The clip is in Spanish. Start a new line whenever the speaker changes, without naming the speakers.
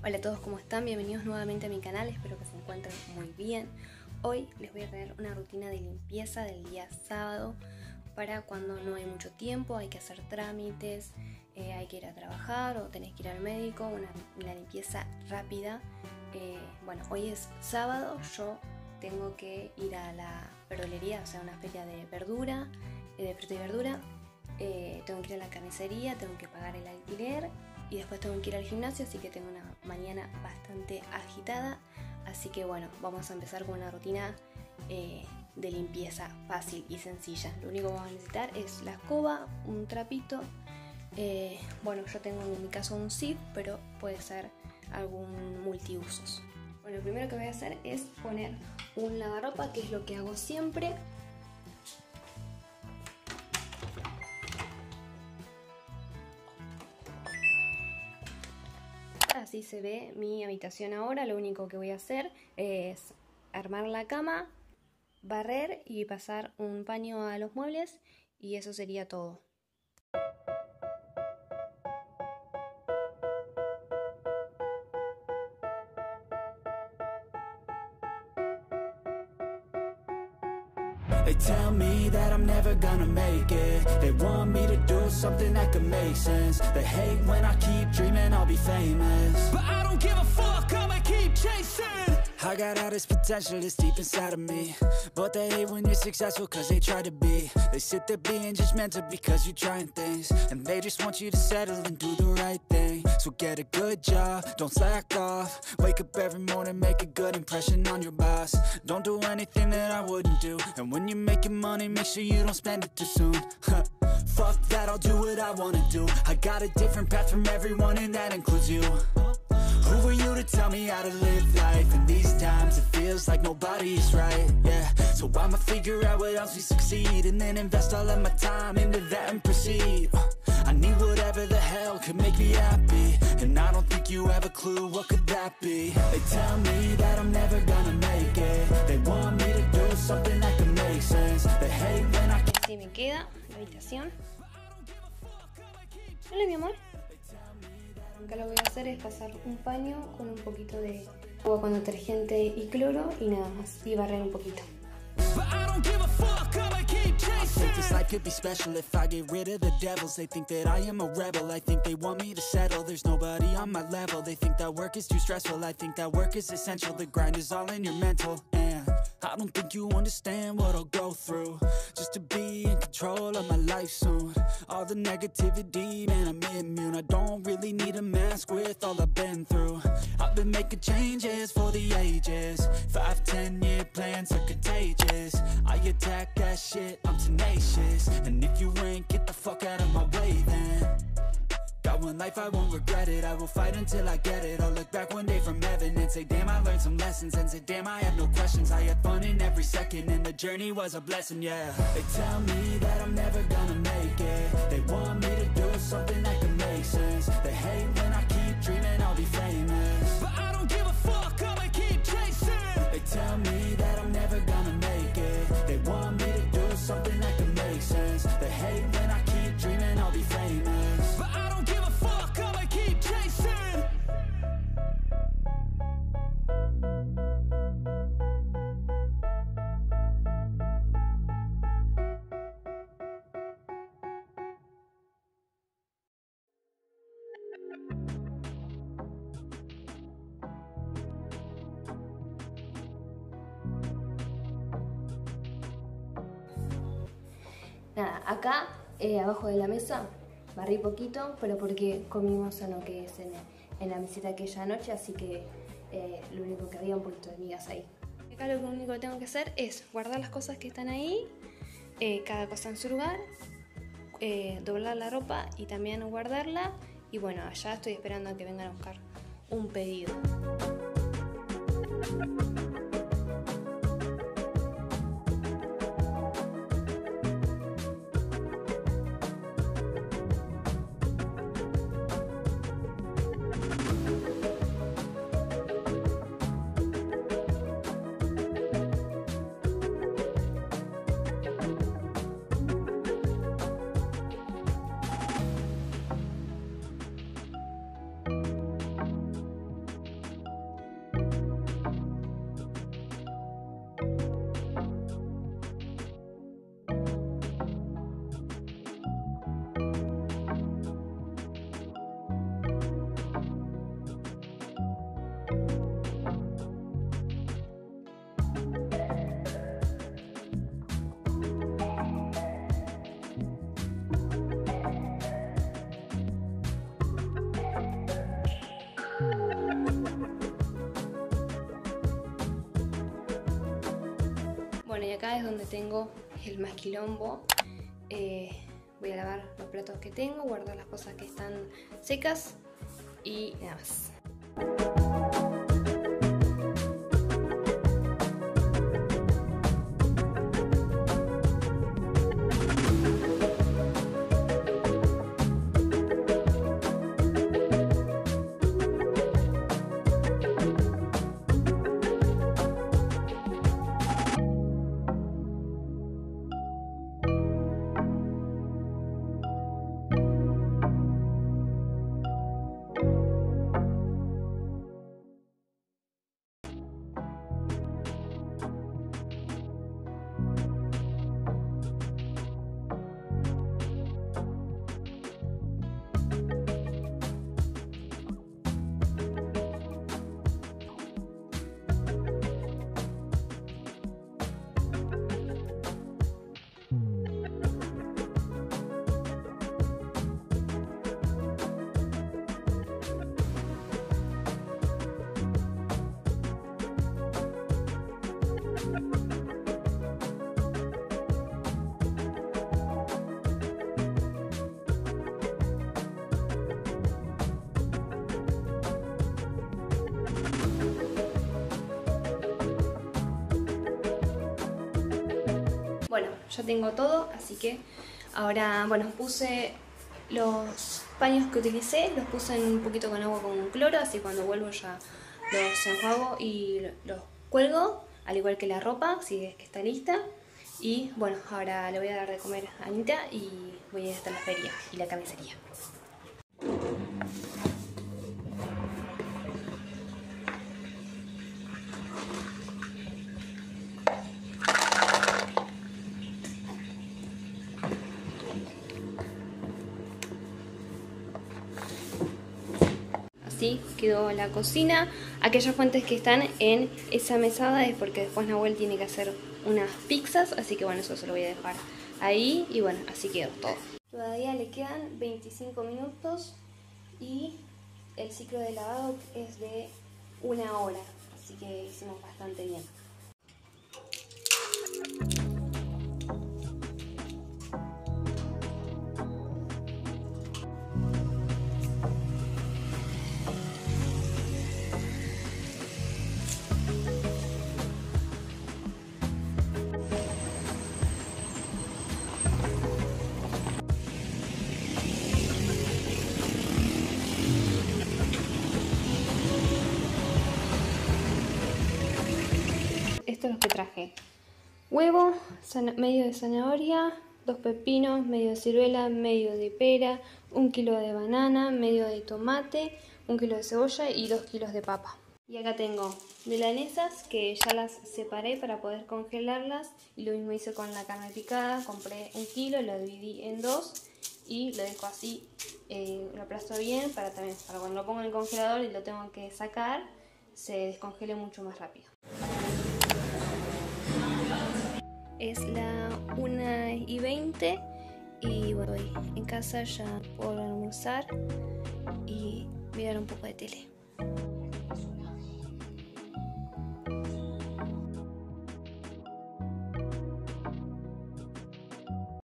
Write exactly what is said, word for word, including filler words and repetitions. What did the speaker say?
Hola a todos, ¿cómo están? Bienvenidos nuevamente a mi canal, espero que se encuentren muy bien. Hoy les voy a traer una rutina de limpieza del día sábado para cuando no hay mucho tiempo, hay que hacer trámites, eh, hay que ir a trabajar o tenés que ir al médico, una, una limpieza rápida. Eh, bueno, hoy es sábado, yo tengo que ir a la verdulería, o sea, una feria de verdura, eh, de fruta y verdura. Eh, tengo que ir a la carnicería, tengo que pagar el alquiler y después tengo que ir al gimnasio, así que tengo una mañana bastante agitada. Así que bueno, vamos a empezar con una rutina eh, de limpieza fácil y sencilla. Lo único que vamos a necesitar es la escoba, un trapito. Eh, bueno, yo tengo en mi caso un zip, pero puede ser algún multiusos. Bueno, lo primero que voy a hacer es poner un lavarropa, que es lo que hago siempre. Así se ve mi habitación ahora. Lo único que voy a hacer es armar la cama, barrer y pasar un paño a los muebles y eso sería todo.
They tell me that I'm never gonna make it. They want me to do something that could make sense. They hate when I keep dreaming I'll be famous, but I don't give a fuck, I'ma keep chasing. I got all this potential that's deep inside of me, but they hate when you're successful cause they try to be. They sit there being judgmental because you're trying things, and they just want you to settle and do the right thing. So get a good job, don't slack off. Wake up every morning, make a good impression on your boss. Don't do anything that I wouldn't do, and when you're making money, make sure you don't spend it too soon. Fuck that, I'll do what I wanna do. I got a different path from everyone and that includes you. Who are you to tell me how to live life? In these times it feels like nobody's right, yeah. So I'ma figure out what else we succeed, and then invest all of my time into that and proceed. I need whatever the hell could make me happy, and I don't think you have a clue what could that be. They tell me that I'm never gonna make it. They want me to do something that could make sense. They hate when I...
Así me queda la habitación. Hola mi amor. Acá lo que voy a hacer es pasar un paño con un poquito de agua con detergente y cloro y nada más, y barrer un poquito.
I think this life could be special if I get rid of the devils. They think that I am a rebel, I think they want me to settle. There's nobody on my level, they think that work is too stressful. I think that work is essential, the grind is all in your mental. And I don't think you understand what I'll go through just to be in control of my life soon. All the negativity, man, I'm immune. I don't really need a mask with all I've been through. I've been making changes for the ages. Five, ten year plans are contagious. I attack that shit, I'm tenacious. And if you ain't, get the fuck out of my way then. Got one life, I won't regret it. I will fight until I get it. I'll look back one day from heaven and say, damn, I learned some lessons. And say, damn, I have no questions. I had fun in every second, and the journey was a blessing, yeah. They tell me that I'm never gonna make it. They want me to do something that can make sense. They hate when I keep dreaming I'll be famous, but I don't give a fuck, I'ma keep chasing. They tell me that I'm never gonna make it. They want me to do something that can make sense. They hate when I keep dreaming I'll be famous, but I don't give a fuck, I'ma keep chasing.
Nada, acá eh, abajo de la mesa barrí poquito, pero porque comimos en lo que es en, en la mesita aquella noche, así que eh, lo único que había un poquito de migas ahí. Acá lo único que tengo que hacer es guardar las cosas que están ahí, eh, cada cosa en su lugar, eh, doblar la ropa y también guardarla. Y bueno, allá estoy esperando a que vengan a buscar un pedido. acá es donde tengo el más quilombo. Eh, voy a lavar los platos que tengo, guardar las cosas que están secas y nada más. Bueno, ya tengo todo, así que ahora, bueno, puse los paños que utilicé, los puse en un poquito con agua con cloro, así cuando vuelvo ya los enjuago y los cuelgo, al igual que la ropa, si es que está lista. Y bueno, ahora le voy a dar de comer a Anita y voy a ir hasta la feria y la carnicería. Así quedó la cocina. Aquellas fuentes que están en esa mesada es porque después Nahuel tiene que hacer unas pizzas, así que bueno, eso se lo voy a dejar ahí y bueno, así quedó todo. Todavía le quedan veinticinco minutos y el ciclo de lavado es de una hora, así que hicimos bastante bien. Esto es lo que traje: huevo, medio de zanahoria, dos pepinos, medio de ciruela, medio de pera, un kilo de banana, medio de tomate, un kilo de cebolla y dos kilos de papa. Y acá tengo milanesas que ya las separé para poder congelarlas, y lo mismo hice con la carne picada. Compré un kilo, lo dividí en dos y lo dejo así, eh, lo aplasto bien para, también, para cuando lo pongo en el congelador y lo tengo que sacar, se descongele mucho más rápido. Es la una y veinte y bueno, voy en casa ya por almorzar y mirar un poco de tele.